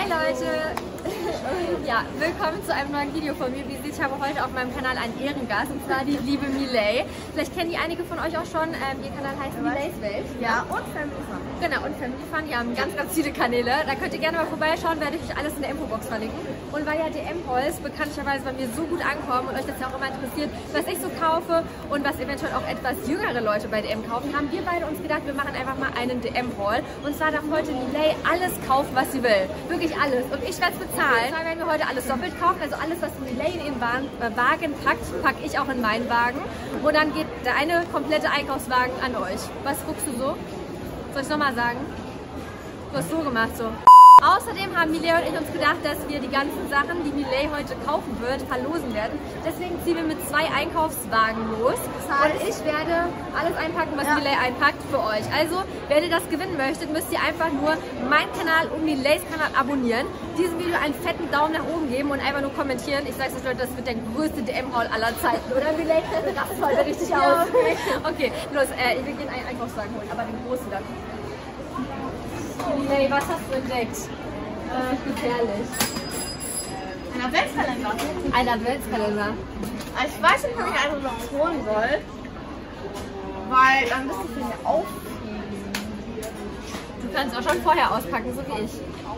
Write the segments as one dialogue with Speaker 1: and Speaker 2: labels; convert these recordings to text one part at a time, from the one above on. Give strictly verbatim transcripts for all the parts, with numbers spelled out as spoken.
Speaker 1: Hi Leute! Ja, willkommen zu einem neuen Video von mir. Wie ihr seht, ich habe heute auf meinem Kanal einen Ehrengast, und zwar die liebe Miley. Vielleicht kennen die einige von euch auch schon. Ähm, ihr Kanal heißt Mileys Welt.
Speaker 2: Ja, und Family Fun.
Speaker 1: Genau, und Family Fun. Die haben ganz, ganz viele Kanäle. Da könnt ihr gerne mal vorbeischauen, werde ich euch alles in der Infobox verlinken. Und weil ja D M-Hauls bekanntlicherweise bei mir so gut ankommen und euch das ja auch immer interessiert, was ich so kaufe und was eventuell auch etwas jüngere Leute bei D M kaufen, haben wir beide uns gedacht, wir machen einfach mal einen D M-Haul. Und zwar darf heute Miley alles kaufen, was sie will. Wirklich alles. Und ich werde es bezahlen. Da werden wir heute alles doppelt kaufen. Also alles, was Miley in ihren Wagen packt, packe ich auch in meinen Wagen. Und dann geht der eine komplette Einkaufswagen an euch. Was guckst du so? Soll ich es nochmal sagen? Du hast so gemacht, so. Außerdem haben Miley und ich uns gedacht, dass wir die ganzen Sachen, die Miley heute kaufen wird, verlosen werden. Deswegen ziehen wir mit zwei Einkaufswagen los. Das heißt, und ich werde alles einpacken, was ja. Miley einpackt, für euch. Also, wenn ihr das gewinnen möchtet, müsst ihr einfach nur meinen Kanal und Mileys Kanal abonnieren, diesem Video einen fetten Daumen nach oben geben und einfach nur kommentieren. Ich sag's euch, Leute, das wird der größte D M-Haul aller Zeiten. Oder Miley? Das ist heute richtig aus. Okay, los, äh, wir gehen einen Einkaufswagen holen, aber den großen dann. Miley, was hast du entdeckt? Äh, gefährlich.
Speaker 2: Ein Adventskalender.
Speaker 1: Ein Adventskalender.
Speaker 2: Ich weiß nicht, ob ich einen noch holen soll. Weil dann müsste ich den aufheben.
Speaker 1: Du kannst auch schon vorher auspacken, so wie ich.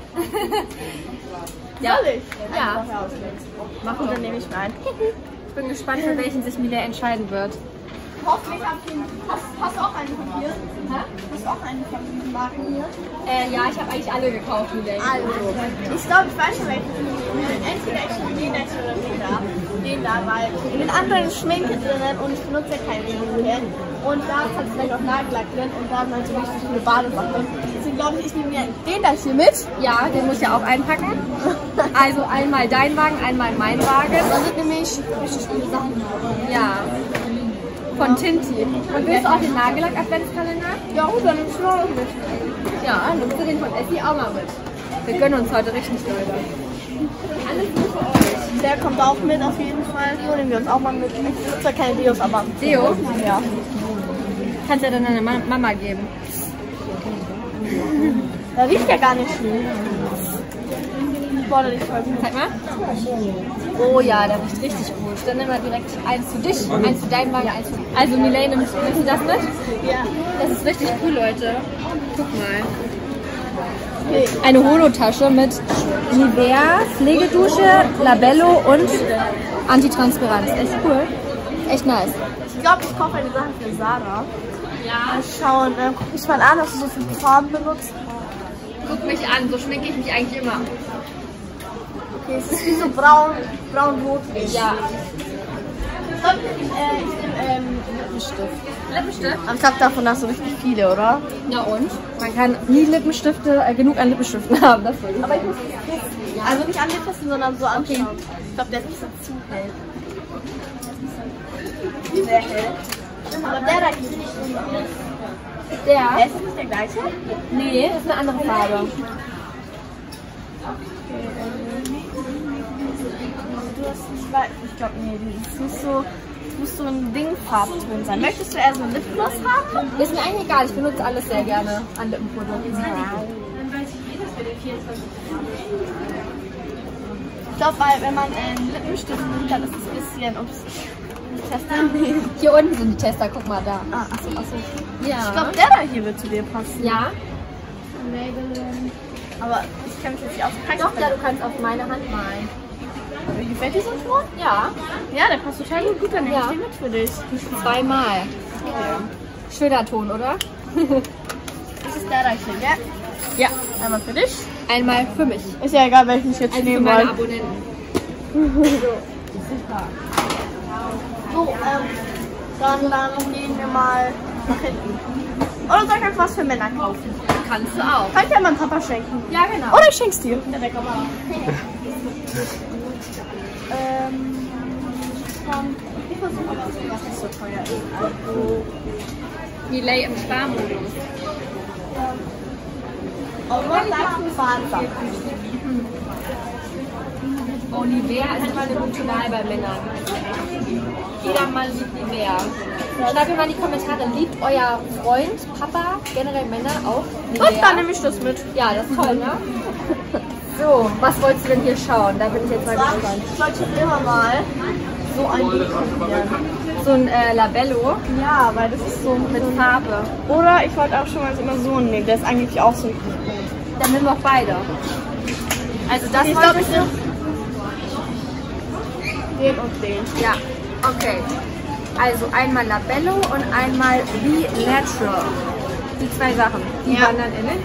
Speaker 2: Ja. Soll ich?
Speaker 1: Ja.
Speaker 2: Mach und dann nehme ich rein.
Speaker 1: Ich bin gespannt, für welchen sich Miley entscheiden wird.
Speaker 2: Hoffentlich habt ihr. Hast, hast du auch einen von hier? Hä? Hast du auch einen von diesen Marken hier?
Speaker 1: Äh, ja, ich habe eigentlich alle gekauft, Miley.
Speaker 2: Also, ich glaube, ich weiß schon, welchen ich nehme. Entweder ich nehme den jetzt oder den da. Den da, weil in den anderen ist Schminke drinnen und ich benutze ja keine Schminke. Und da kannst du vielleicht auch Nagellack drin und da sind so richtig viele Badesachen. Deswegen glaube ich, ich nehme mir den da hier mit.
Speaker 1: Ja, den muss ich ja auch einpacken. Also einmal dein Wagen, einmal mein Wagen.
Speaker 2: Da sind nämlich richtig viele Sachen.
Speaker 1: Ja. Von Tinti. Und willst du auch den Nagellack-Adventskalender?
Speaker 2: Ja, gut, dann nimmst du auch mit.
Speaker 1: Ja, nimmst du den von Essie auch mal mit. Wir gönnen uns heute richtig, Leute. Alles nur für euch.
Speaker 2: Der kommt auch mit auf jeden Fall. So nehmen wir uns auch mal mit. Ich benutze zwar keine Deos, aber...
Speaker 1: Deo?
Speaker 2: Ja.
Speaker 1: Kannst ja dann deiner Mama geben.
Speaker 2: Der riecht ja gar nicht schön. Boah, der riecht voll gut.
Speaker 1: Zeig mal. Oh ja, der riecht richtig gut. Dann nehmen wir direkt eins zu dich, eins zu deinem Wagen, eins zu... Also Miley, nimmst, nimmst du das mit?
Speaker 2: Ja.
Speaker 1: Das ist richtig cool, Leute. Guck mal. Okay. Eine Holotasche mit Nivea, Pflegedusche, Labello und Antitranspiranz. Echt cool. Echt nice.
Speaker 2: Ich glaube, ich kaufe eine Sache für Sarah.
Speaker 1: Ja.
Speaker 2: Mal schauen, äh, guck mich mal an, was du so viele Farben benutzt.
Speaker 1: Guck mich an, so schminke ich mich eigentlich immer.
Speaker 2: Okay, es ist wie so braun, braun-rot.
Speaker 1: Ja.
Speaker 2: Ich glaube, äh, ich nehme ähm, Lippenstift.
Speaker 1: Lippenstift?
Speaker 2: Aber ich glaube, davon hast du richtig viele, oder?
Speaker 1: Ja und? Man kann nie Lippenstifte, äh, genug an Lippenstiften haben. Das will ich.
Speaker 2: Aber ich muss es testen. Also nicht anfassen, sondern so anschauen. Okay. Ich glaube, der ist nicht so zu hell. Sehr hell. Aber der da ist nicht so.
Speaker 1: Der?
Speaker 2: Der ist nicht der gleiche?
Speaker 1: Nee, das ist eine andere Farbe.
Speaker 2: Du hast, ich weiß, ich glaube, nee, das ist nicht so, es muss so ein Dingfarb drin sein. Möchtest du eher so ein Lipgloss haben?
Speaker 1: Ist mir eigentlich egal, ich benutze alles sehr gerne an Lippenprodukten.
Speaker 2: Dann weiß ich eh, dass wir den vierundzwanzig Ich glaube, weil wenn man einen Lippenstift nimmt, dann ist es ein bisschen, ups, Tester.
Speaker 1: Hier unten sind die Tester, guck mal da.
Speaker 2: Ah, achso, achso.
Speaker 1: Ja.
Speaker 2: Ich glaube, der da hier wird zu dir passen.
Speaker 1: Ja?
Speaker 2: Aber ich kann mich jetzt nicht aus.
Speaker 1: Doch, ja, du kannst auf meine Hand malen.
Speaker 2: Wie gefällt dir so ein Sport?
Speaker 1: Ja.
Speaker 2: Ja, der passt total gut, dann nehme
Speaker 1: Ja.
Speaker 2: ich den mit für dich.
Speaker 1: Zweimal. Okay. Schöner Ton, oder?
Speaker 2: Das ist der da hier, gell?
Speaker 1: Ja.
Speaker 2: Einmal für dich.
Speaker 1: Einmal für mich.
Speaker 2: Ist ja egal, welchen ich jetzt
Speaker 1: Also für
Speaker 2: nehmen
Speaker 1: meine
Speaker 2: wollte.
Speaker 1: Abonnenten.
Speaker 2: Super. So, ähm, dann, dann gehen wir mal nach hinten. Oder soll ich einfach was für Männer kaufen?
Speaker 1: Kannst du auch.
Speaker 2: Kann ich ja meinem Papa schenken.
Speaker 1: Ja, genau.
Speaker 2: Oder ich schenk's dir. Ja, der kann man. ähm, komm, ich versuche mal was, was nicht so teuer ist. Also,
Speaker 1: Miley im Sparmodus.
Speaker 2: Aurora
Speaker 1: Oh, Nivea ist immer eine gute Wahl bei Männern. Jeder Mann liebt Nivea. Schreibt mir mal in die Kommentare, liebt euer Freund, Papa, generell Männer auch Nivea?
Speaker 2: Und dann nehme ich das mit.
Speaker 1: Ja, das ist toll, ne? So, So, was wolltest du denn hier schauen? Da bin ich jetzt mal gespannt.
Speaker 2: Ich wollte schon immer mal so ein Ding probieren.
Speaker 1: So ein äh, Labello
Speaker 2: Ja, weil das ist so
Speaker 1: mit Farbe.
Speaker 2: Oder ich wollte auch schon mal so immer so nehmen. Der ist eigentlich auch so richtig gut.
Speaker 1: Dann nehmen wir auch beide. Also das
Speaker 2: Ich
Speaker 1: wollte
Speaker 2: glaube, ich nehme den und den.
Speaker 1: Ja, okay. Also einmal Labello und einmal Be Natural. Die zwei Sachen. Die
Speaker 2: Ja.
Speaker 1: wandern innen.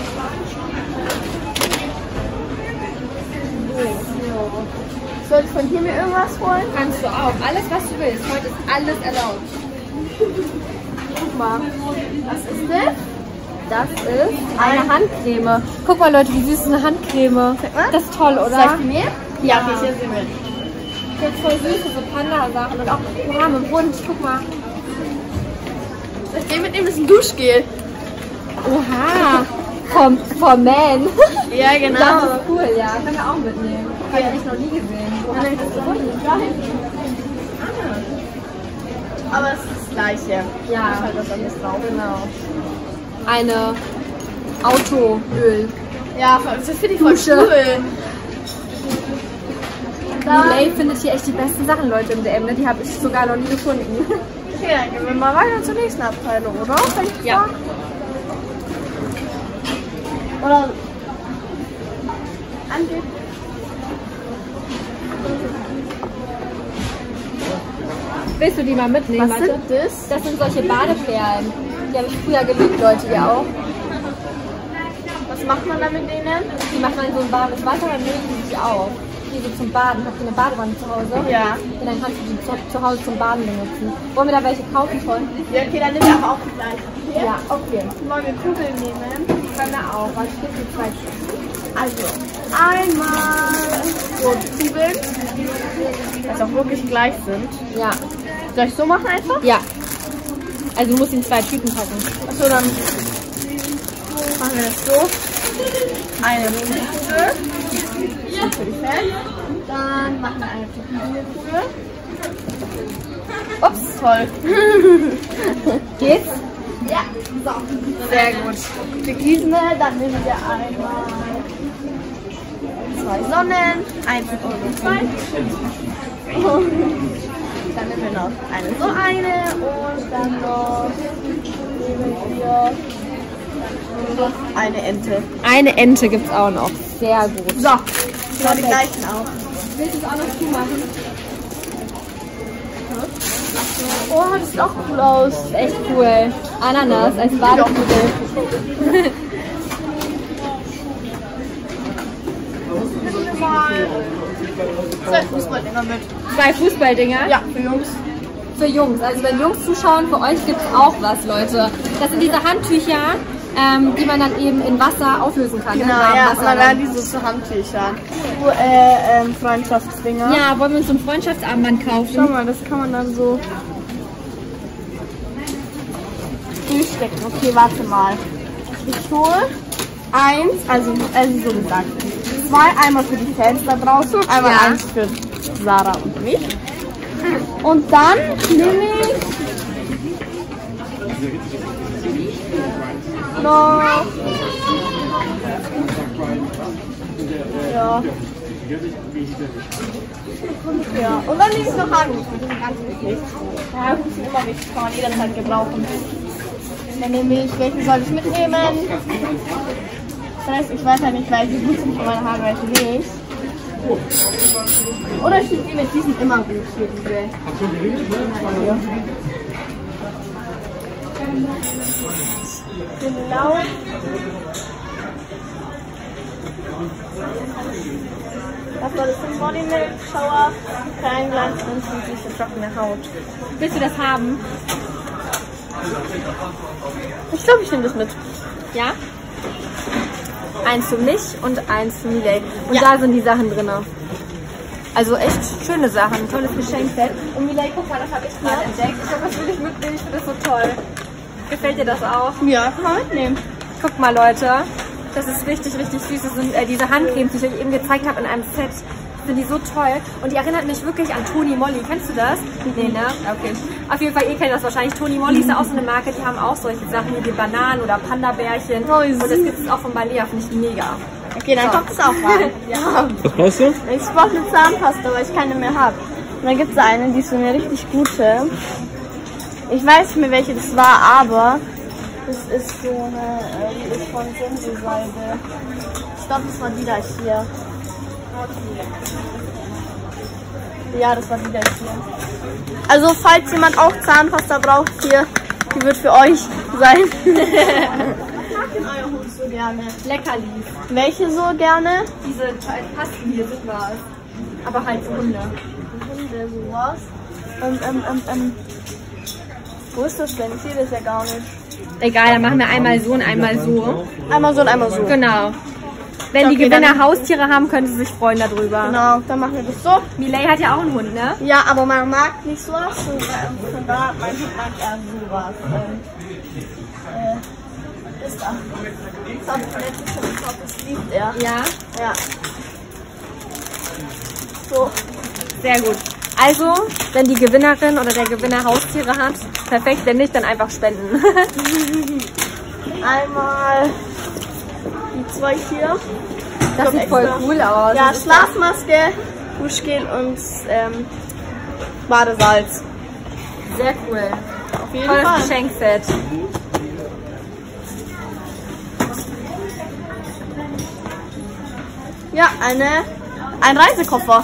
Speaker 2: Soll ich von hier mir irgendwas holen?
Speaker 1: Kannst du auch. Alles, was du willst. Heute ist alles erlaubt. Guck mal.
Speaker 2: Was ist das?
Speaker 1: Das ist eine Handcreme. Guck mal, Leute, wie süß ist eine Handcreme.
Speaker 2: mal.
Speaker 1: Das ist toll, oder?
Speaker 2: Zeig die mir?
Speaker 1: Ja.
Speaker 2: okay, hier sind wir.
Speaker 1: Das ist voll süß, so Panda-Sachen. Und auch, wir haben einen Hund. Guck mal.
Speaker 2: Das Ding mit dem ist ein Duschgel.
Speaker 1: Oha. Vom, vom Man.
Speaker 2: Ja,
Speaker 1: Das
Speaker 2: genau.
Speaker 1: ist cool, ja. Können wir auch mitnehmen. Habe ich echt noch nie gesehen. Wo hast du das gefunden?
Speaker 2: Aber es ist das Gleiche.
Speaker 1: Ja.
Speaker 2: Ist halt was anderes drauf.
Speaker 1: Genau. Eine Autoöl.
Speaker 2: Ja, das finde ich voll
Speaker 1: Dusche.
Speaker 2: cool. Dann,
Speaker 1: Miley findet hier echt die besten Sachen, Leute, im D M. Ne? Die habe ich sogar noch nie gefunden.
Speaker 2: okay, dann gehen wir mal weiter zur nächsten Abteilung, oder? Wenn ich
Speaker 1: Ja.
Speaker 2: frag. Oder Ange
Speaker 1: Willst du die mal mitnehmen?
Speaker 2: Was
Speaker 1: Warte.
Speaker 2: sind das?
Speaker 1: Das sind solche Badeperlen. Die habe ich früher geliebt, Leute, ihr auch.
Speaker 2: Was macht man da mit denen?
Speaker 1: Die macht man in so ein warmes Wasser, dann nehmen die sich auf. Hier so zum Baden. Habt ihr eine Badewanne zu Hause?
Speaker 2: Ja.
Speaker 1: Und dann kannst du die zu, zu Hause zum Baden benutzen. Wollen wir da welche kaufen von?
Speaker 2: Ja, okay, dann nehmen wir aber auch die gleichen. Okay?
Speaker 1: Ja, okay.
Speaker 2: Wollen wir Kugeln nehmen?
Speaker 1: Können wir auch. Was gibt es zwei Stück?
Speaker 2: Also, einmal so Kugeln, dass auch wirklich gleich sind.
Speaker 1: Ja.
Speaker 2: Soll ich so machen einfach?
Speaker 1: Ja. Also du musst in zwei Tüten packen.
Speaker 2: Achso, dann machen wir das so. Eine Kugel. Für die Fans. Dann machen wir eine Kugel. Ups, toll.
Speaker 1: Geht's?
Speaker 2: Ja, so.
Speaker 1: Sehr gut.
Speaker 2: Für Gießende, dann nehmen wir einmal zwei Sonnen, eins und zwei. Und dann nehmen wir noch eine so eine und dann noch nehmen wir noch eine Ente.
Speaker 1: Eine Ente gibt's auch noch. Sehr gut.
Speaker 2: So, genau die gleichen auch.
Speaker 1: Willst du es auch noch zumachen?
Speaker 2: Oh, das sieht auch cool aus.
Speaker 1: Das ist echt cool. Ananas als Badekugel.
Speaker 2: Zwei Fußballdinger mit.
Speaker 1: Zwei Fußballdinger?
Speaker 2: Ja, für Jungs.
Speaker 1: Für Jungs. Also wenn Jungs zuschauen, für euch gibt es auch was, Leute. Das sind diese Handtücher, ähm, die man dann eben in Wasser auflösen kann.
Speaker 2: Genau,
Speaker 1: ne? Warm
Speaker 2: ja,
Speaker 1: Wasser
Speaker 2: und dann
Speaker 1: dann.
Speaker 2: werden die so zu Handtüchern. So, äh, ähm, Freundschaftsdinger.
Speaker 1: Ja, wollen wir uns so ein Freundschaftsarmband kaufen?
Speaker 2: Schau mal, das kann man dann so durchstecken. Okay, warte mal. Ich hole eins, also, also so gesagt, zwei, einmal für die Fans da draußen und einmal
Speaker 1: Ja.
Speaker 2: eins für Sarah und mich. Und dann nehme ich noch ja. Ja, und dann nehme ich noch Haargummis, die sind ganz wichtig. Haargummis sind immer wichtig, kann man jederzeit gebrauchen. Dann nehme ich, welchen soll ich mitnehmen? Das heißt, ich weiß halt nicht, welche gut sind für meine Haare, welche nicht. Oder ich finde die mit diesen immer gut hier, diese. Genau. Das war das für Body Milk Shower. Kein Glanz und süßliche trockene Haut.
Speaker 1: Willst du das haben?
Speaker 2: Ich glaube, ich nehme das mit.
Speaker 1: Ja? Eins für mich und eins für Miley. Und
Speaker 2: Ja.
Speaker 1: da sind die Sachen drin. Also echt schöne Sachen, tolles Geschenkset. Und Miley, guck mal, das habe ich gerade entdeckt. Ich glaube, das will ich mitnehmen, ich finde das so toll. Gefällt dir das auch?
Speaker 2: Ja, kann man mitnehmen.
Speaker 1: Guck mal, Leute, das ist richtig, richtig süß. Das sind äh, diese Handcremes, die ich euch eben gezeigt habe in einem Set. Sind die so toll. Und die erinnert mich wirklich an Toni Moly. Kennst du das? Nee, ne? Okay. Auf jeden Fall, ihr kennt das wahrscheinlich. Toni Moly ist ja auch so eine Marke, die haben auch solche Sachen wie die Bananen oder Panda-Bärchen.
Speaker 2: Oh,
Speaker 1: und das gibt es auch von Balea, finde ich mega.
Speaker 2: Okay, dann kommt es auch rein. Ja.
Speaker 3: Was brauchst du?
Speaker 2: Ich brauche eine Zahnpasta, weil ich keine mehr habe. Und dann gibt es eine, die ist so eine richtig gute. Ich weiß nicht mehr, welche das war, aber das ist so eine, äh, die ist von Sensosalbe. Ich glaube, das war die da hier. Ja, das war die da hier. Also, falls jemand auch Zahnpasta braucht hier, die wird für euch sein. Ich mag den euer Hund so gerne.
Speaker 1: Leckerlis.
Speaker 2: Welche so gerne?
Speaker 1: Diese Pasten hier sind was. Aber halt für Hunde.
Speaker 2: Hunde, sowas. Ähm, ähm, ähm, ähm. Wo ist das denn? Ich sehe das ja gar nicht.
Speaker 1: Egal, dann machen wir einmal so und einmal so.
Speaker 2: Einmal so und einmal so.
Speaker 1: Genau. Wenn die
Speaker 2: Okay,
Speaker 1: Gewinner
Speaker 2: dann-
Speaker 1: Haustiere haben, können sie sich freuen darüber.
Speaker 2: Genau, dann machen wir das so.
Speaker 1: Miley hat ja auch einen Hund, ne?
Speaker 2: Ja, aber man mag nicht sowas. So, ähm, von da, mein Hund mag eher sowas. Ähm, äh, ist da. Das habe ich letztens schon gekauft, das liebt er.
Speaker 1: Ja.
Speaker 2: Ja. So.
Speaker 1: Sehr gut. Also, wenn die Gewinnerin oder der Gewinner Haustiere hat, perfekt, wenn nicht, dann einfach spenden.
Speaker 2: Einmal die zwei hier.
Speaker 1: Das sieht voll cool aus.
Speaker 2: Ja,
Speaker 1: Das ist
Speaker 2: Schlafmaske, Duschgel und ähm, Badesalz.
Speaker 1: sehr cool.
Speaker 2: Auf jeden
Speaker 1: Tolles
Speaker 2: Fall.
Speaker 1: Geschenkset.
Speaker 2: Ja, eine, ein Reisekoffer.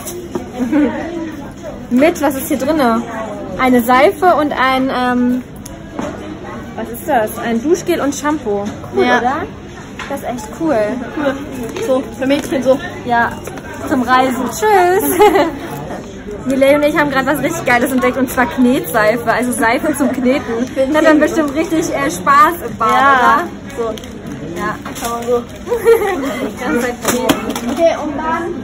Speaker 1: Mit, was ist hier drin? Eine Seife und ein, ähm, was ist das? Ein Duschgel und Shampoo. Cool,
Speaker 2: Ja.
Speaker 1: oder? Das ist echt cool.
Speaker 2: Cool. So, für Mädchen so.
Speaker 1: Ja, zum Reisen. Tschüss. Miley und ich haben gerade was richtig Geiles entdeckt, und zwar Knetseife, also Seife zum Kneten. Das hat dann bestimmt richtig äh, Spaß im Bad,
Speaker 2: Ja. So,
Speaker 1: oder? Ja.
Speaker 2: kann man so.
Speaker 1: Die ganze Zeit kneten.
Speaker 2: Okay, und dann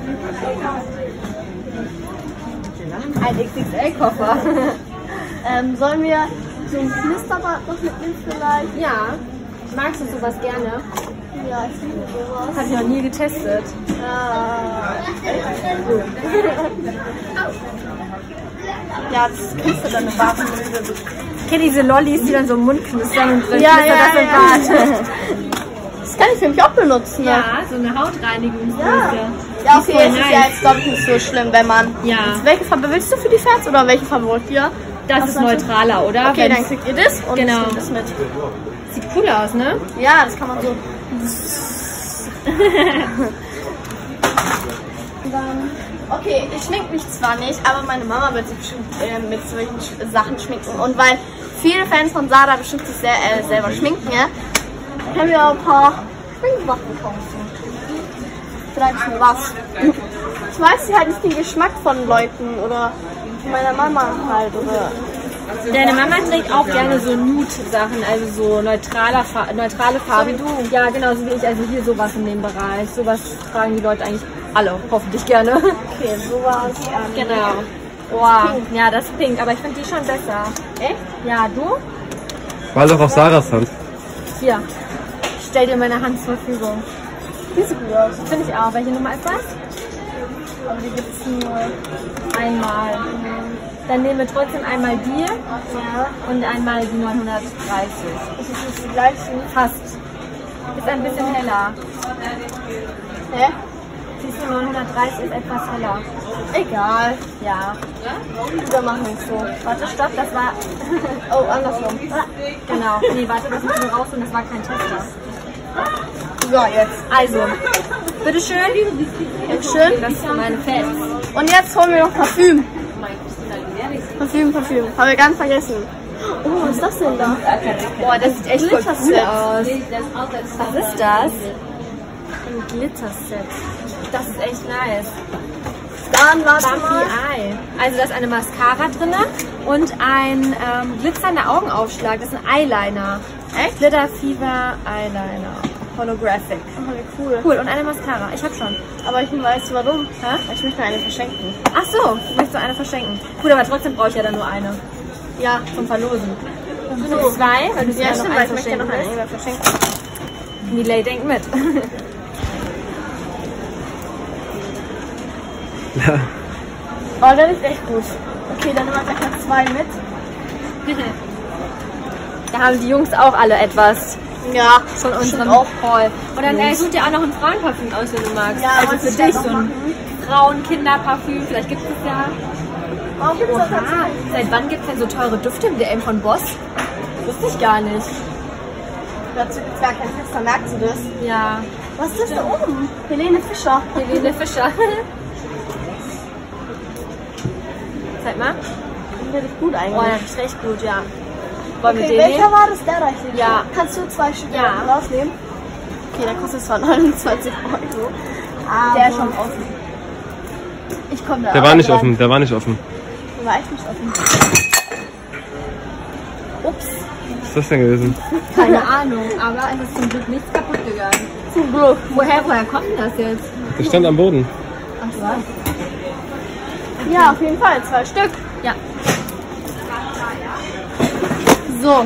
Speaker 1: Ein X X L-Koffer.
Speaker 2: ähm, sollen wir so ein Knisterbad noch mitnehmen vielleicht?
Speaker 1: Ja. Magst du sowas gerne?
Speaker 2: Ja, ich liebe sowas.
Speaker 1: Habe ich noch nie getestet.
Speaker 2: Ja, ja, das knistert dann im Bad.
Speaker 1: Ich kenne diese Lollis, die dann so im Mund knistern und drin
Speaker 2: Ja,
Speaker 1: knistert
Speaker 2: ja,
Speaker 1: das im
Speaker 2: ja.
Speaker 1: Bad.
Speaker 2: Das kann ich für mich auch benutzen. Ne?
Speaker 1: Ja, so eine Hautreinigungsdose.
Speaker 2: Ja, ja okay,
Speaker 1: voll
Speaker 2: es ist
Speaker 1: nice.
Speaker 2: ja jetzt glaube ich nicht so schlimm, wenn man...
Speaker 1: Ja.
Speaker 2: Welche Farbe willst du für die Fans oder welche Farbe wollt ihr?
Speaker 1: Das
Speaker 2: Was
Speaker 1: ist
Speaker 2: meinst du?
Speaker 1: neutraler, oder?
Speaker 2: Okay,
Speaker 1: Wenn-
Speaker 2: dann kriegt ihr das und
Speaker 1: Genau.
Speaker 2: ich nehme das mit.
Speaker 1: Sieht cool aus, ne?
Speaker 2: Ja, das kann man so... Dann, okay, ich schmink mich zwar nicht, aber meine Mama wird sich bestimmt äh, mit solchen Sch Sachen schminken. Und weil viele Fans von Sarah bestimmt sich sehr, äh, selber schminken, ja, können wir auch ein paar Schminksachen kaufen. Vielleicht schon was. Ich weiß halt nicht den Geschmack von Leuten oder von meiner Mama halt. Oder
Speaker 1: Deine Mama trägt auch gerne so Nude-Sachen, also so neutraler Fa neutrale Farben.
Speaker 2: So wie du.
Speaker 1: Ja, genau, so wie ich. Also hier sowas in dem Bereich. Sowas tragen die Leute eigentlich alle, hoffentlich gerne.
Speaker 2: okay, sowas. Ähm,
Speaker 1: Genau. Wow. Ja, das ist pink, aber ich finde die schon besser.
Speaker 2: Echt?
Speaker 1: Ja, du?
Speaker 3: War doch auf Sarahs Hand.
Speaker 1: Hier. Ich stell dir meine Hand zur Verfügung.
Speaker 2: Die sieht gut aus.
Speaker 1: Finde ich auch. Welche Nummer ist das?
Speaker 2: Aber die gibt es nur.
Speaker 1: Einmal. Dann nehmen wir trotzdem einmal die
Speaker 2: Ja.
Speaker 1: und einmal die neunhundertdreißig.
Speaker 2: Ist es nicht die gleiche?
Speaker 1: Fast. Ist ein bisschen heller.
Speaker 2: Hä?
Speaker 1: Siehst du, neunhundertdreißig ist etwas heller.
Speaker 2: Egal.
Speaker 1: Ja.
Speaker 2: Dann machen wir es so.
Speaker 1: Warte, stopp, das war...
Speaker 2: Oh, andersrum.
Speaker 1: Genau. Nee, warte, das müssen wir rausholen, das war kein Tester.
Speaker 2: So, jetzt.
Speaker 1: Also, bitteschön.
Speaker 2: Dankeschön.
Speaker 1: Das ist für meine Fans.
Speaker 2: Und jetzt holen wir noch Parfüm. Parfüm, Parfüm. Haben wir ganz vergessen. Oh, was ist das denn da?
Speaker 1: Boah, das sieht echt voll cool
Speaker 2: Glitterset.
Speaker 1: aus. Was ist das? Ein Glitterset. Das ist echt nice.
Speaker 2: Dann warte
Speaker 1: Bumpy
Speaker 2: mal.
Speaker 1: Eye. Also da ist eine Mascara drin und ein ähm, glitzernder Augenaufschlag. Das ist ein Eyeliner.
Speaker 2: Echt?
Speaker 1: Glitter Fever Eyeliner. Holographic.
Speaker 2: Oh, wie cool.
Speaker 1: Cool, und eine Mascara. Ich hab schon.
Speaker 2: Aber ich weiß warum.
Speaker 1: Hä?
Speaker 2: Ich möchte eine verschenken.
Speaker 1: Ach so, du möchtest du eine verschenken. Gut, aber trotzdem brauche ich ja dann nur eine.
Speaker 2: Ja.
Speaker 1: Zum Verlosen.
Speaker 2: So.
Speaker 1: Zwei, weil du
Speaker 2: Ja,
Speaker 1: ja noch
Speaker 2: stimmt, weil
Speaker 1: eins
Speaker 2: ich möchte ja noch
Speaker 1: verschenken
Speaker 2: eine
Speaker 1: willst.
Speaker 2: verschenken.
Speaker 1: Miley denkt mit.
Speaker 2: Oh, das ist echt gut. Okay, dann nehmen wir gleich noch zwei mit.
Speaker 1: Da haben die Jungs auch alle etwas.
Speaker 2: Ja,
Speaker 1: von unserem
Speaker 2: auch.
Speaker 1: Haul. Und dann äh, such dir auch noch ein Frauenparfüm aus, wenn du magst.
Speaker 2: Ja,
Speaker 1: also
Speaker 2: wollte
Speaker 1: für
Speaker 2: ich
Speaker 1: dich
Speaker 2: ja
Speaker 1: so
Speaker 2: noch
Speaker 1: ein
Speaker 2: machen.
Speaker 1: Frauen-Kinder-Parfüm, vielleicht gibt es ja.
Speaker 2: Warum gibt's das
Speaker 1: Oha,
Speaker 2: tatsächlich?
Speaker 1: seit wann gibt es denn so teure Düfte im D M von Boss? Wusste ich gar nicht.
Speaker 2: Dazu gibt's gar kein Fester, merkst du das?
Speaker 1: Ja.
Speaker 2: Was ist das da oben? Helene Fischer.
Speaker 1: Helene Fischer. Zeig mal.
Speaker 2: Das finde ich gut
Speaker 1: Oh,
Speaker 2: eigentlich.
Speaker 1: das ist echt gut, ja. Wollen wir
Speaker 2: Okay,
Speaker 1: den
Speaker 2: welcher
Speaker 1: nehmen?
Speaker 2: war das? Der da hier?
Speaker 1: Ja.
Speaker 2: Kannst du zwei Stück
Speaker 1: Ja.
Speaker 2: rausnehmen? Okay, der kostet zwar neunundzwanzig Euro. Aber
Speaker 1: Der ist schon offen.
Speaker 2: Ich komme da
Speaker 3: Der
Speaker 2: auch
Speaker 3: war nicht
Speaker 2: dran.
Speaker 3: offen, der war nicht offen.
Speaker 2: Der war echt nicht offen. Ups.
Speaker 3: Was ist das denn gewesen?
Speaker 1: Keine Ahnung, aber es ist zum Glück nichts kaputt gegangen.
Speaker 2: Zum Glück.
Speaker 1: Woher, woher kommt denn das jetzt?
Speaker 3: Der stand am Boden.
Speaker 1: Ach was?
Speaker 2: Ja, auf jeden Fall. Zwei Stück.
Speaker 1: Ja.
Speaker 2: So.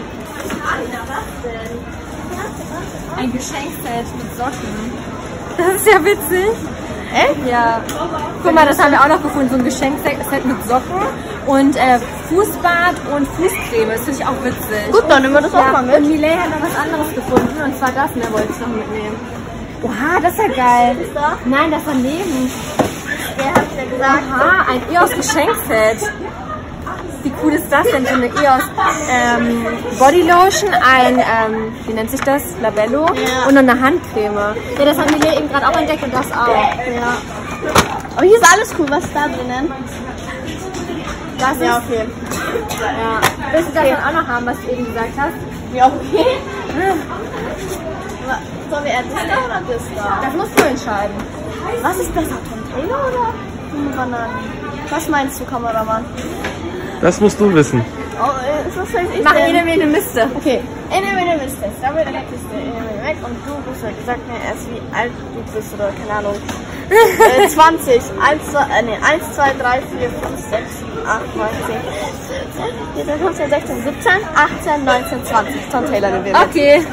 Speaker 1: Ein Geschenkset mit Socken. Das ist ja witzig.
Speaker 2: Echt?
Speaker 1: Ja. Guck mal, das haben wir auch noch gefunden, so ein Geschenkset mit Socken und äh, Fußbad und Fußcreme. Das finde ich auch witzig.
Speaker 2: Gut, dann nehmen wir das auch
Speaker 1: Ja,
Speaker 2: mal
Speaker 1: und
Speaker 2: mit.
Speaker 1: Millet hat noch was anderes gefunden und zwar das, und er wollte es noch mitnehmen. Oha, das ist ja geil.
Speaker 2: Ist da?
Speaker 1: Nein, das daneben.
Speaker 2: Der hat ja gesagt.
Speaker 1: Aha, ein E O S-Geschenkset. Wie cool ist das denn? So eine E O S ähm, Bodylotion, ein, ähm, wie nennt sich das? Labello
Speaker 2: Ja.
Speaker 1: und noch eine Handcreme. Ja, das haben wir hier eben gerade auch entdeckt und das auch.
Speaker 2: Ja. Aber hier ist alles cool. Was ist da drinnen?
Speaker 1: Das
Speaker 2: Ja,
Speaker 1: ist,
Speaker 2: okay.
Speaker 1: ja. Willst du das dann auch noch haben, was du eben gesagt hast?
Speaker 2: Ja, okay. Sollen wir eher das da oder das da?
Speaker 1: Das musst du entscheiden.
Speaker 2: Was ist besser, Container oder eine Banane? Was meinst du, Kameramann?
Speaker 3: Das musst du wissen.
Speaker 2: Oh, äh, ist das vielleicht ich
Speaker 1: Mach
Speaker 2: denn?
Speaker 1: jede eine Miste.
Speaker 2: Okay, in der Mitte bist du. Da wird eine Kiste in der Mitte weg und du bist, sag mir erst, wie alt du bist oder keine Ahnung. äh, zwanzig. eins, zwei, äh, nee, eins, zwei, drei, vier, fünf, sechs, sieben, acht, neun, zehn, vierzehn, fünfzehn, sechzehn, siebzehn, achtzehn, neunzehn, zwanzig. Tom Taylor gewinnt.
Speaker 1: Okay.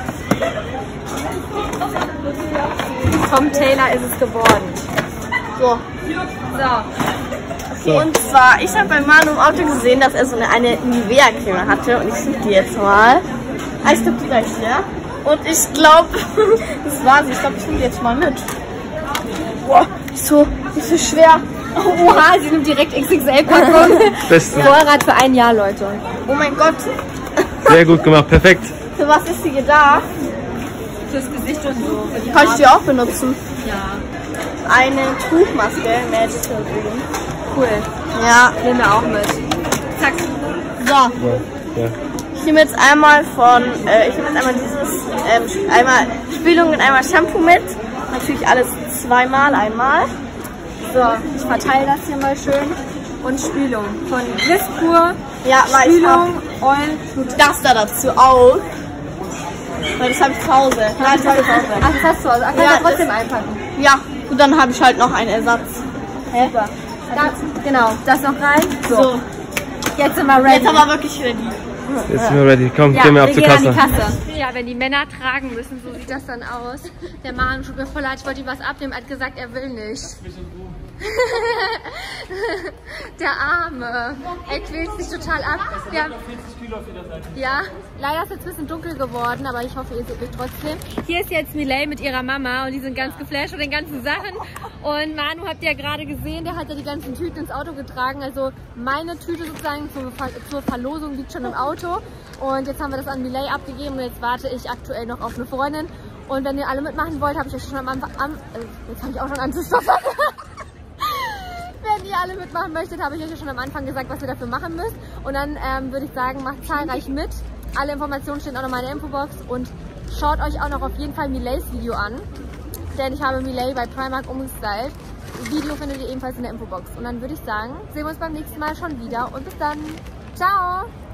Speaker 1: Tom Taylor ist es geworden.
Speaker 2: So.
Speaker 1: So.
Speaker 3: So.
Speaker 2: Und zwar, ich habe bei Manu im Auto gesehen, dass er so eine, eine Nivea-Creme hatte und ich suche die jetzt mal. Ah, ich glaube, die gleich hier. Und ich glaube, das war's. Ich glaube, ich nehme die jetzt mal mit. Boah, so, die ist so schwer.
Speaker 1: Oha, sie nimmt direkt X X L-Packung.
Speaker 3: Beste.
Speaker 1: Vorrat für ein Jahr, Leute.
Speaker 2: Oh mein Gott,
Speaker 3: Sehr gut gemacht, perfekt.
Speaker 2: für was ist die gedacht?
Speaker 1: Fürs Gesicht und so. Für die
Speaker 2: Kann ich die auch benutzen?
Speaker 1: Ja.
Speaker 2: Eine Tuchmaske, Magical Green.
Speaker 1: Cool.
Speaker 2: Ja,
Speaker 1: Nehmen wir auch mit. Zack.
Speaker 2: so.
Speaker 3: Ja. Ja.
Speaker 2: Ich nehme jetzt einmal von, äh, ich nehme jetzt einmal dieses, ähm, einmal Spülung und einmal Shampoo mit. Natürlich alles zweimal, einmal.
Speaker 1: So, ich verteile das hier mal schön. Und Spülung. Von Glyspur,
Speaker 2: Ja, weil ich hab
Speaker 1: Spülung, Oil, Flut.
Speaker 2: das da dazu auch. Weil das habe ich zu Hause. Nein, das habe ich zu Hause.
Speaker 1: Ach, das hast du also. Ach, kannst
Speaker 2: Ja,
Speaker 1: du trotzdem
Speaker 2: das-
Speaker 1: einpacken.
Speaker 2: Ja, und dann habe ich halt noch einen Ersatz.
Speaker 1: Super. Da, genau, das noch rein. So.
Speaker 2: So,
Speaker 1: Jetzt sind wir ready.
Speaker 2: jetzt aber wirklich ready.
Speaker 3: Jetzt sind wir ready. Komm,
Speaker 1: Ja,
Speaker 3: gehen wir ab
Speaker 1: wir
Speaker 3: zur
Speaker 1: gehen an die
Speaker 3: Kasse.
Speaker 1: Kasse. Ja, wenn die Männer tragen müssen, so sieht das dann aus. Der Mann tut mir voll leid, ich wollte ihm was abnehmen, er hat gesagt, er will nicht. Der Arme. Er quält sich total ab. Wir haben, ja, leider ist jetzt ein bisschen dunkel geworden, aber ich hoffe, ihr seht mich trotzdem. Hier ist jetzt Miley mit ihrer Mama und die sind ganz geflasht von den ganzen Sachen. Und Manu habt ihr ja gerade gesehen, der hat ja die ganzen Tüten ins Auto getragen. Also meine Tüte sozusagen zur, Ver zur Verlosung liegt schon im Auto. Und jetzt haben wir das an Miley abgegeben und jetzt warte ich aktuell noch auf eine Freundin. Und wenn ihr alle mitmachen wollt, habe ich euch schon am Anfang, am, äh, jetzt habe ich auch schon anzustoppen. Wenn ihr alle mitmachen möchtet, habe ich euch ja schon am Anfang gesagt, was ihr dafür machen müsst. Und dann ähm, würde ich sagen, macht zahlreich mit. Alle Informationen stehen auch noch in meiner Infobox. Und schaut euch auch noch auf jeden Fall Mileys Video an. Denn ich habe Miley bei Primark umgestylt. Das Video findet ihr ebenfalls in der Infobox. Und dann würde ich sagen, sehen wir uns beim nächsten Mal schon wieder. Und bis dann. Ciao!